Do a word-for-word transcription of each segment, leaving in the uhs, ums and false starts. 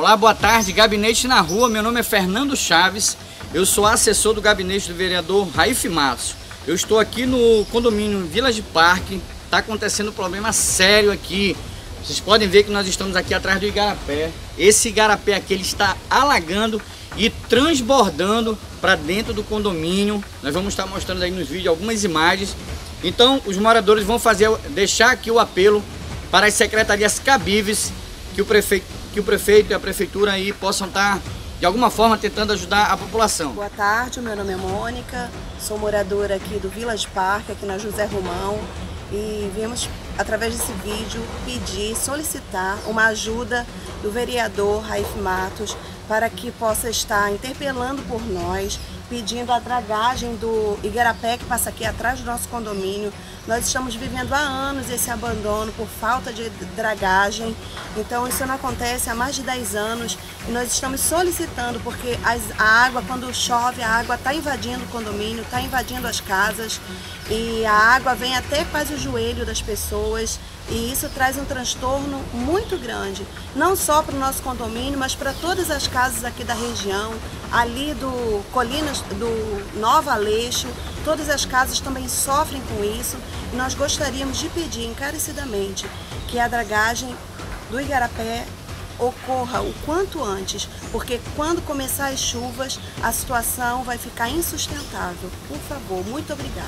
Olá, boa tarde, Gabinete na Rua, meu nome é Fernando Chaves, eu sou assessor do gabinete do vereador Raif Matos. Eu estou aqui no condomínio Village Park, está acontecendo um problema sério aqui. Vocês podem ver que nós estamos aqui atrás do igarapé. Esse igarapé aqui ele está alagando e transbordando para dentro do condomínio. Nós vamos estar mostrando aí nos vídeos algumas imagens. Então os moradores vão fazer, deixar aqui o apelo para as secretarias cabíveis que o prefeito, que o prefeito e a prefeitura aí possam estar de alguma forma tentando ajudar a população. Boa tarde, meu nome é Mônica, sou moradora aqui do Village Park, aqui na José Romão, e viemos através desse vídeo pedir, solicitar uma ajuda do vereador Raif Matos para que possa estar interpelando por nós, pedindo a dragagem do igarapé que passa aqui atrás do nosso condomínio. Nós estamos vivendo há anos esse abandono por falta de dragagem, então isso não acontece há mais de dez anos e nós estamos solicitando porque as, a água, quando chove, a água está invadindo o condomínio, está invadindo as casas e a água vem até quase o joelho das pessoas e isso traz um transtorno muito grande, não só para o nosso condomínio, mas para todas as casas aqui da região, ali do Colinas, do Nova Aleixo, todas as casas também sofrem com isso e nós gostaríamos de pedir encarecidamente que a dragagem do igarapé ocorra o quanto antes, porque quando começar as chuvas a situação vai ficar insustentável. Por favor, muito obrigada.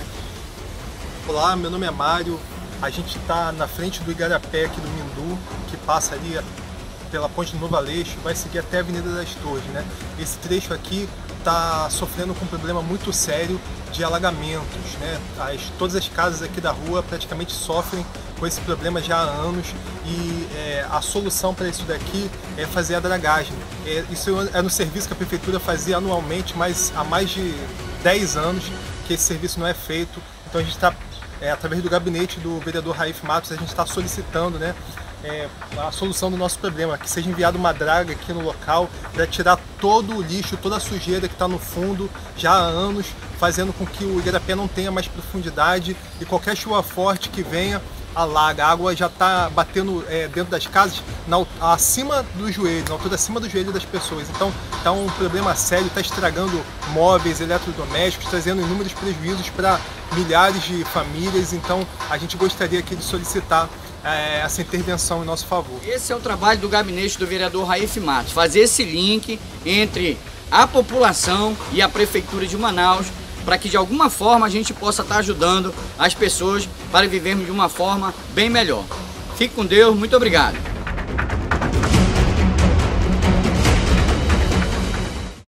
Olá, meu nome é Mário, a gente está na frente do igarapé aqui do Mindu, que passa ali pela ponte do Novo Aleixo, vai seguir até a Avenida das Torres, né? Esse trecho aqui está sofrendo com um problema muito sério de alagamentos, né? As, todas as casas aqui da rua praticamente sofrem com esse problema já há anos e é, a solução para isso daqui é fazer a dragagem. É, isso é um serviço que a prefeitura fazia anualmente, mas há mais de dez anos que esse serviço não é feito. Então a gente está, é, através do gabinete do vereador Raif Matos, a gente está solicitando, né, É, a solução do nosso problema, que seja enviada uma draga aqui no local para tirar todo o lixo, toda a sujeira que está no fundo já há anos, fazendo com que o igarapé não tenha mais profundidade e qualquer chuva forte que venha alaga. A água já está batendo é, dentro das casas na, acima do joelho, na altura acima do joelho das pessoas. Então está um problema sério, está estragando móveis, eletrodomésticos, trazendo inúmeros prejuízos para milhares de famílias. Então a gente gostaria aqui de solicitar É, essa intervenção em nosso favor. Esse é o trabalho do gabinete do vereador Raif Matos, fazer esse link entre a população e a prefeitura de Manaus, para que de alguma forma a gente possa estar ajudando as pessoas para vivermos de uma forma bem melhor. Fique com Deus, muito obrigado.